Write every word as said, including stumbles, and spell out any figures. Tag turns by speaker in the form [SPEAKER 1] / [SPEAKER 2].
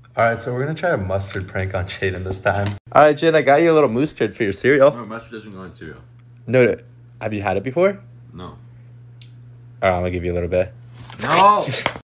[SPEAKER 1] All right, so we're going to try a mustard prank on Jaden this time. All right, Jaden, I got you a little mustard for your cereal.
[SPEAKER 2] No, mustard doesn't go in cereal.
[SPEAKER 1] No, no. Have you had it before?
[SPEAKER 2] No.
[SPEAKER 1] All right, I'm going to give you a little bit.
[SPEAKER 2] No!